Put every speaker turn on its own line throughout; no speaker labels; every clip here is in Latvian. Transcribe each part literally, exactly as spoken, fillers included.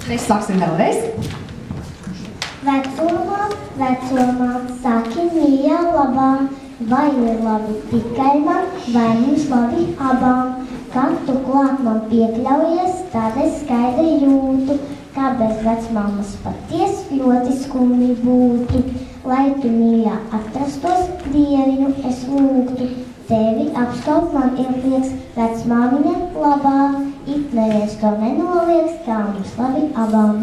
Mēs sāksim vēlreiz.
Vecumā, vecumā, saki mīļā labā, vai ir labi tikai man, vai mums labi abām. Kad tu klāt man piekļaujies, tad es skaidri jūtu, kā bez vecmāmas paties ļoti skumji būtu. Lai tu mīļā atrastos, dieviņu es lūgtu. Tevi apskaut man ir prieks, vecmāmiņa labā, it neviens to nenolieks, kā mums labi abām.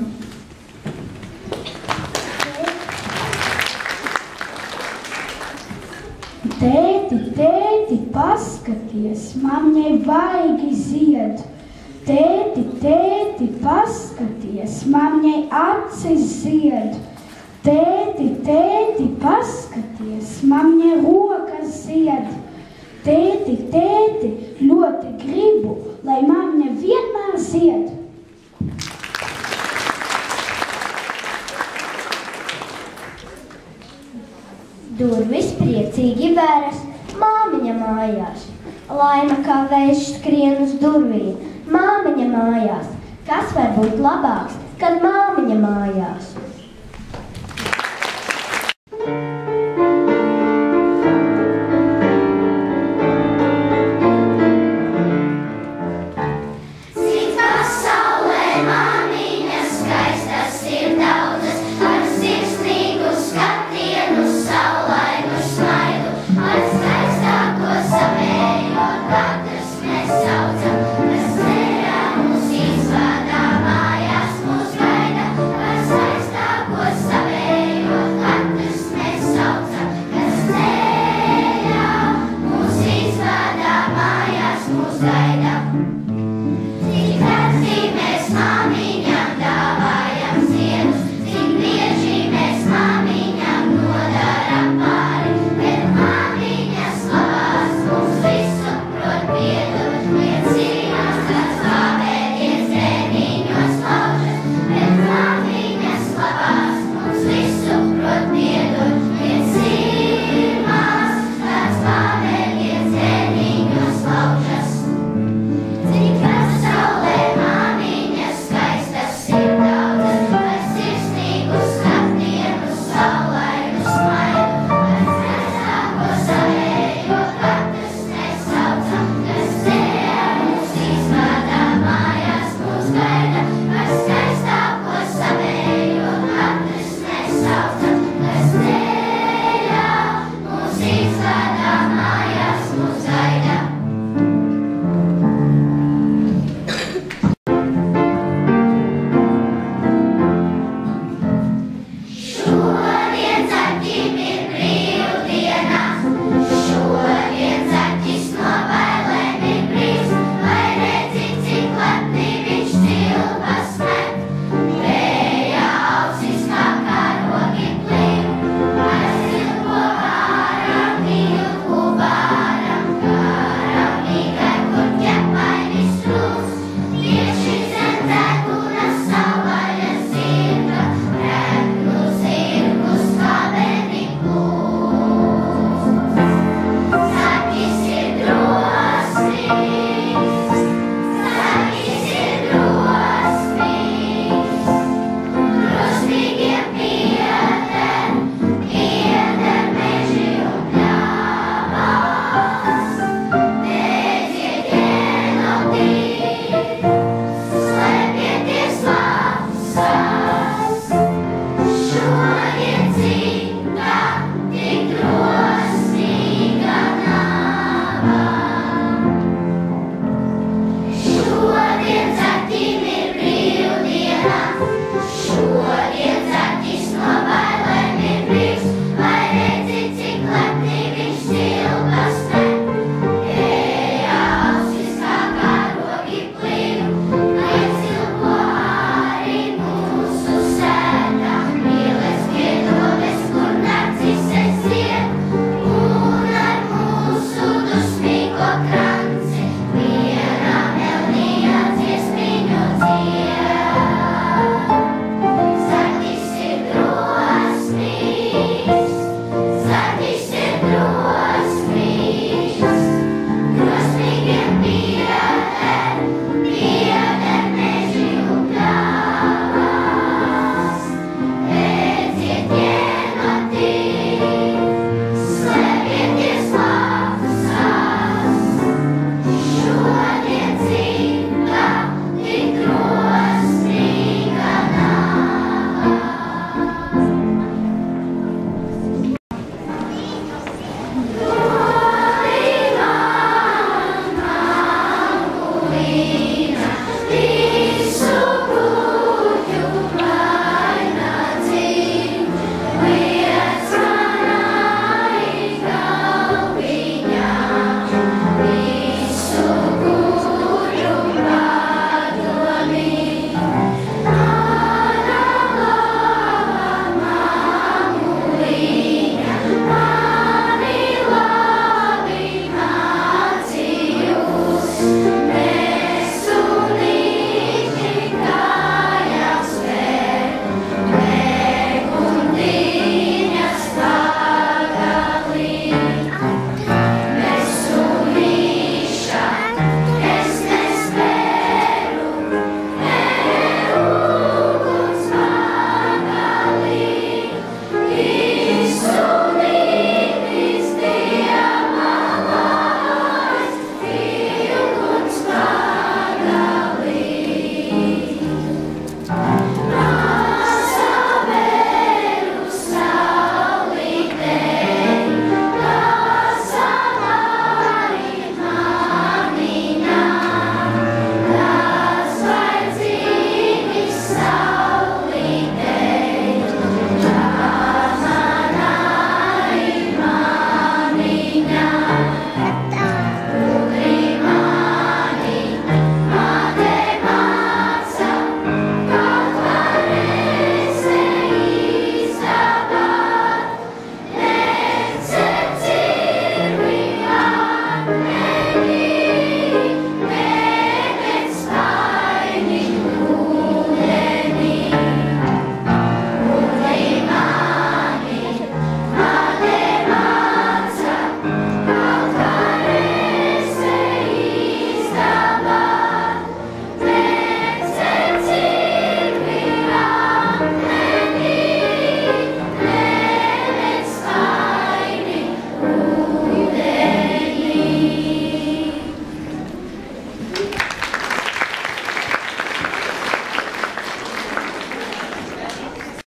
Tēti, tēti, paskaties, mamņai baigi zied. Tēti, tēti, paskaties, mamņai acis zied. Tēti, tēti, paskaties, mamņai rokas zied. Tēti, tēti, ļoti gribu, lai mamņa vienmēr zied.
Durvis priecīgi vēras, māmiņa mājās. Laima kā vējš skrien uz durvīm, māmiņa mājās. Kas var būt labāks, kad māmiņa mājās?